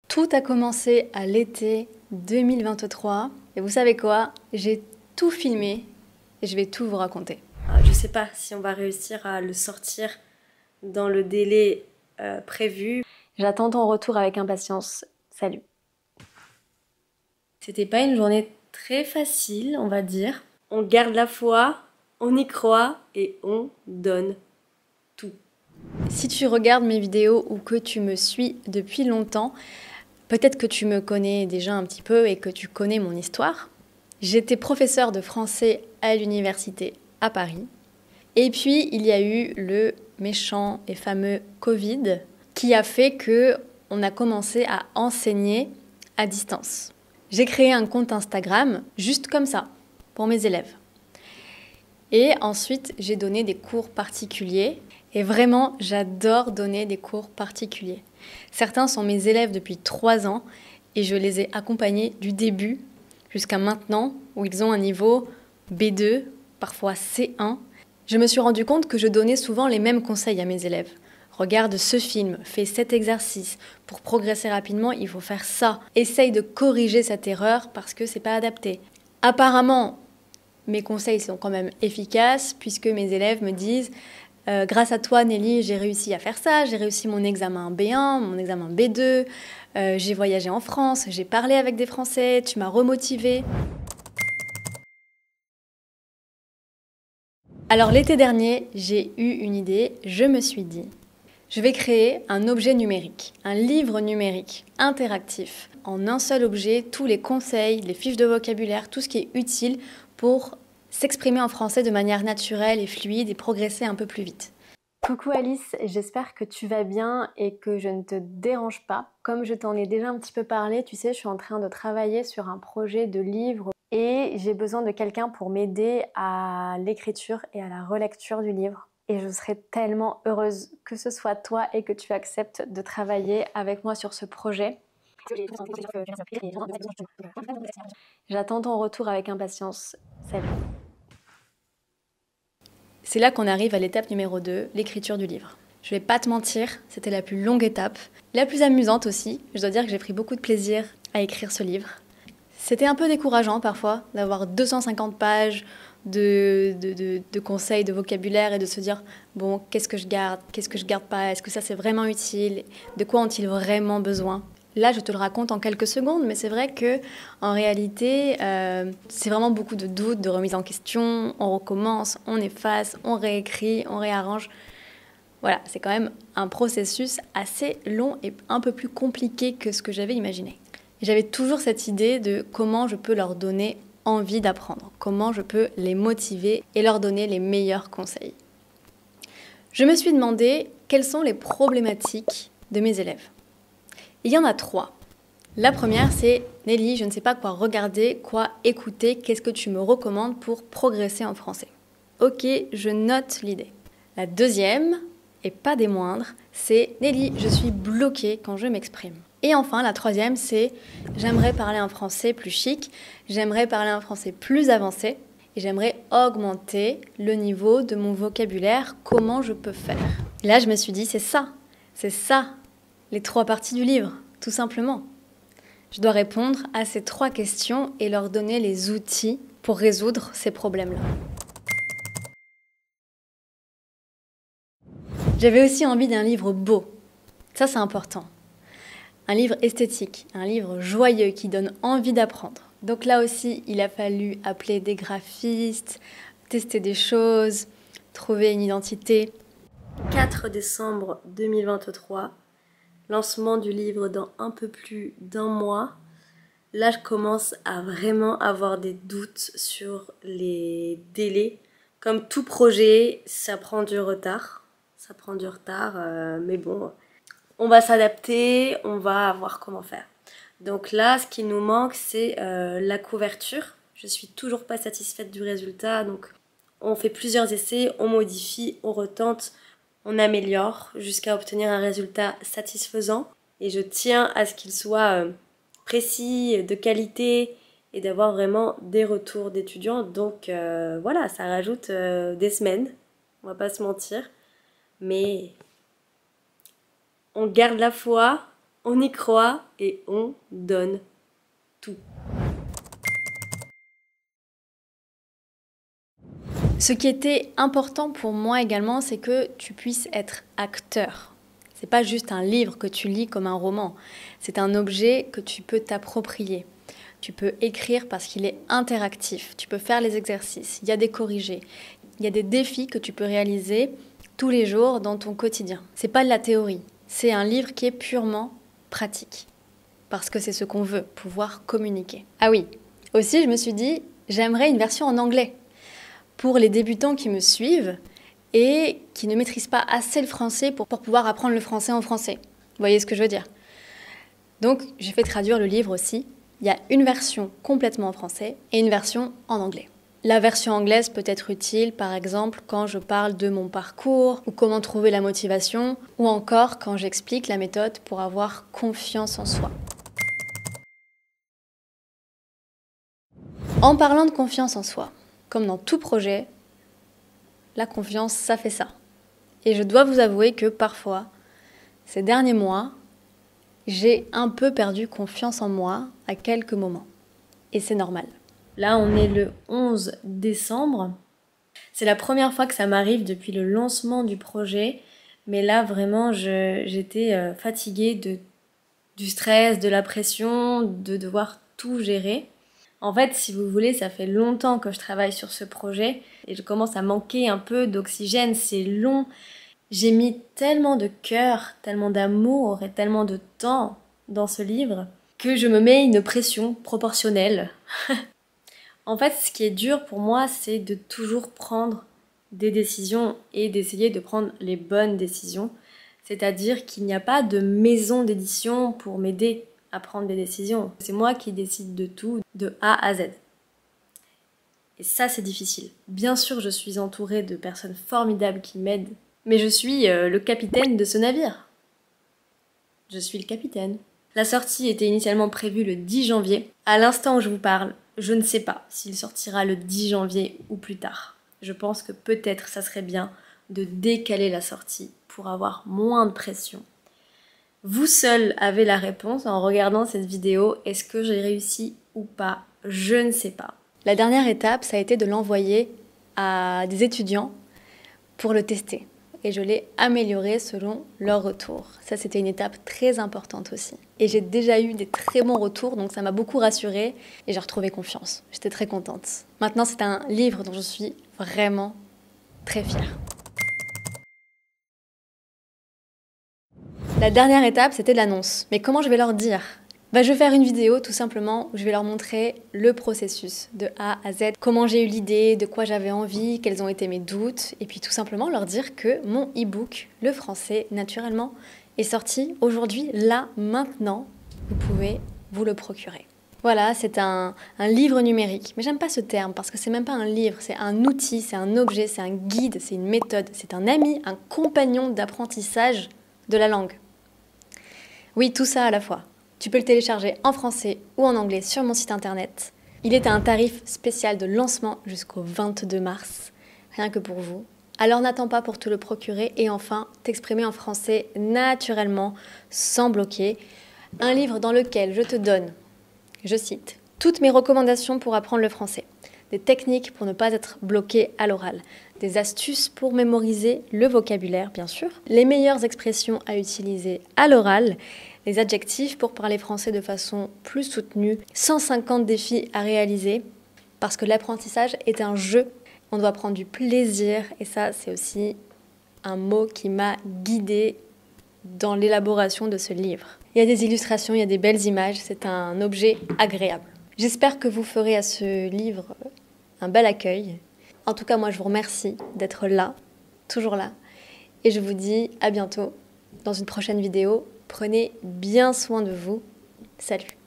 Tout a commencé à l'été 2023 et vous savez quoi? J'ai tout filmé et je vais tout vous raconter. Je sais pas si on va réussir à le sortir dans le délai prévu. J'attends ton retour avec impatience. Salut. C'était pas une journée très facile, on va dire. On garde la foi, on y croit et on donne tout. Si tu regardes mes vidéos ou que tu me suis depuis longtemps, peut-être que tu me connais déjà un petit peu et que tu connais mon histoire. J'étais professeure de français à l'université à Paris. Et puis, il y a eu le méchant et fameux Covid qui a fait qu'on a commencé à enseigner à distance. J'ai créé un compte Instagram juste comme ça, pour mes élèves. Et ensuite, j'ai donné des cours particuliers. Et vraiment, j'adore donner des cours particuliers. Certains sont mes élèves depuis 3 ans et je les ai accompagnés du début jusqu'à maintenant où ils ont un niveau B2, parfois C1. Je me suis rendu compte que je donnais souvent les mêmes conseils à mes élèves. Regarde ce film, fais cet exercice. Pour progresser rapidement, il faut faire ça. Essaye de corriger cette erreur parce que c'est pas adapté. Apparemment, mes conseils sont quand même efficaces puisque mes élèves me disent grâce à toi Nelly, j'ai réussi à faire ça, j'ai réussi mon examen B1, mon examen B2, j'ai voyagé en France, j'ai parlé avec des Français, tu m'as remotivée. Alors l'été dernier, j'ai eu une idée, je me suis dit, je vais créer un objet numérique, un livre numérique interactif. En un seul objet, tous les conseils, les fiches de vocabulaire, tout ce qui est utile pour s'exprimer en français de manière naturelle et fluide et progresser un peu plus vite. Coucou Alice, j'espère que tu vas bien et que je ne te dérange pas. Comme je t'en ai déjà un petit peu parlé, tu sais, je suis en train de travailler sur un projet de livre et j'ai besoin de quelqu'un pour m'aider à l'écriture et à la relecture du livre. Et je serais tellement heureuse que ce soit toi et que tu acceptes de travailler avec moi sur ce projet. J'attends ton retour avec impatience. Salut. C'est là qu'on arrive à l'étape numéro 2, l'écriture du livre. Je vais pas te mentir, c'était la plus longue étape, la plus amusante aussi. Je dois dire que j'ai pris beaucoup de plaisir à écrire ce livre. C'était un peu décourageant parfois d'avoir 250 pages de conseils, de vocabulaire et de se dire bon, qu'est-ce que je garde pas, est-ce que ça c'est vraiment utile, de quoi ont-ils vraiment besoin. Là, je te le raconte en quelques secondes, mais c'est vrai que en réalité, c'est vraiment beaucoup de doutes, de remise en question. On recommence, on efface, on réécrit, on réarrange. Voilà, c'est quand même un processus assez long et un peu plus compliqué que ce que j'avais imaginé. J'avais toujours cette idée de comment je peux leur donner envie d'apprendre, comment je peux les motiver et leur donner les meilleurs conseils. Je me suis demandé quelles sont les problématiques de mes élèves. Il y en a 3. La première, c'est Nelly, je ne sais pas quoi regarder, quoi écouter, qu'est-ce que tu me recommandes pour progresser en français? Ok, je note l'idée. La deuxième, et pas des moindres, c'est Nelly, je suis bloquée quand je m'exprime. Et enfin, la troisième, c'est j'aimerais parler un français plus chic, j'aimerais parler un français plus avancé et j'aimerais augmenter le niveau de mon vocabulaire, comment je peux faire? Et là, je me suis dit, c'est ça, les 3 parties du livre, tout simplement. Je dois répondre à ces 3 questions et leur donner les outils pour résoudre ces problèmes-là. J'avais aussi envie d'un livre beau. Ça, c'est important. Un livre esthétique, un livre joyeux qui donne envie d'apprendre. Donc là aussi, il a fallu appeler des graphistes, tester des choses, trouver une identité. 4 décembre 2023, lancement du livre dans un peu plus d'1 mois. Là, je commence à vraiment avoir des doutes sur les délais. Comme tout projet, ça prend du retard. Mais bon, on va s'adapter, on va voir comment faire. Donc là, ce qui nous manque, c'est la couverture. Je suis toujours pas satisfaite du résultat, donc on fait plusieurs essais, on modifie, on retente, on améliore jusqu'à obtenir un résultat satisfaisant. Et je tiens à ce qu'il soit précis, de qualité et d'avoir vraiment des retours d'étudiants. Donc voilà, ça rajoute des semaines, on va pas se mentir. Mais on garde la foi, On y croit et on donne tout. Ce qui était important pour moi également, c'est que tu puisses être acteur. C'est pas juste un livre que tu lis comme un roman. C'est un objet que tu peux t'approprier. Tu peux écrire parce qu'il est interactif. Tu peux faire les exercices. Il y a des corrigés. Il y a des défis que tu peux réaliser tous les jours dans ton quotidien. C'est pas de la théorie. C'est un livre qui est purement pratique. Parce que c'est ce qu'on veut, pouvoir communiquer. Ah oui, aussi je me suis dit, j'aimerais une version en anglais. Pour les débutants qui me suivent et qui ne maîtrisent pas assez le français pour pouvoir apprendre le français en français. Vous voyez ce que je veux dire? Donc, j'ai fait traduire le livre aussi. Il y a une version complètement en français et une version en anglais. La version anglaise peut être utile, par exemple, quand je parle de mon parcours ou comment trouver la motivation, ou encore quand j'explique la méthode pour avoir confiance en soi. En parlant de confiance en soi, comme dans tout projet, la confiance, ça fait ça. Et je dois vous avouer que parfois, ces derniers mois, j'ai un peu perdu confiance en moi à quelques moments. Et c'est normal. Là, on est le 11 décembre. C'est la première fois que ça m'arrive depuis le lancement du projet. Mais là, vraiment, j'étais fatiguée du stress, de la pression, de devoir tout gérer. En fait, si vous voulez, ça fait longtemps que je travaille sur ce projet et je commence à manquer un peu d'oxygène, c'est long. J'ai mis tellement de cœur, tellement d'amour et tellement de temps dans ce livre que je me mets une pression proportionnelle. En fait, ce qui est dur pour moi, c'est de toujours prendre des décisions et d'essayer de prendre les bonnes décisions. C'est-à-dire qu'il n'y a pas de maison d'édition pour m'aider à prendre des décisions. C'est moi qui décide de tout, de A à Z. Et ça, c'est difficile. Bien sûr, je suis entourée de personnes formidables qui m'aident, mais je suis le capitaine de ce navire. Je suis le capitaine. La sortie était initialement prévue le 10 janvier. À l'instant où je vous parle, je ne sais pas s'il sortira le 10 janvier ou plus tard. Je pense que peut-être ça serait bien de décaler la sortie pour avoir moins de pression. Vous seul avez la réponse en regardant cette vidéo. Est-ce que j'ai réussi ou pas? Je ne sais pas. La dernière étape, ça a été de l'envoyer à des étudiants pour le tester. Et je l'ai amélioré selon leur retour. Ça, c'était une étape très importante aussi. Et j'ai déjà eu des très bons retours, donc ça m'a beaucoup rassurée et j'ai retrouvé confiance. J'étais très contente. Maintenant, c'est un livre dont je suis vraiment très fière. La dernière étape, c'était l'annonce. Mais comment je vais leur dire? Je vais faire une vidéo tout simplement où je vais leur montrer le processus de A à Z, comment j'ai eu l'idée, de quoi j'avais envie, quels ont été mes doutes, et puis tout simplement leur dire que mon e-book, le français naturellement, est sorti aujourd'hui, là, maintenant. Vous pouvez vous le procurer. Voilà, c'est un livre numérique. Mais j'aime pas ce terme parce que c'est même pas un livre, c'est un outil, c'est un objet, c'est un guide, c'est une méthode, c'est un ami, un compagnon d'apprentissage de la langue. Oui, tout ça à la fois. Tu peux le télécharger en français ou en anglais sur mon site internet. Il est à un tarif spécial de lancement jusqu'au 22 mars, rien que pour vous. Alors n'attends pas pour te le procurer et enfin t'exprimer en français naturellement, sans bloquer. Un livre dans lequel je te donne, je cite, toutes mes recommandations pour apprendre le français. Des techniques pour ne pas être bloqué à l'oral. Des astuces pour mémoriser le vocabulaire, bien sûr. Les meilleures expressions à utiliser à l'oral. Les adjectifs pour parler français de façon plus soutenue. 150 défis à réaliser. Parce que l'apprentissage est un jeu. On doit prendre du plaisir. Et ça, c'est aussi un mot qui m'a guidée dans l'élaboration de ce livre. Il y a des illustrations, il y a des belles images. C'est un objet agréable. J'espère que vous ferez à ce livre un bel accueil. En tout cas, moi, je vous remercie d'être là, toujours là. Et je vous dis à bientôt dans une prochaine vidéo. Prenez bien soin de vous. Salut!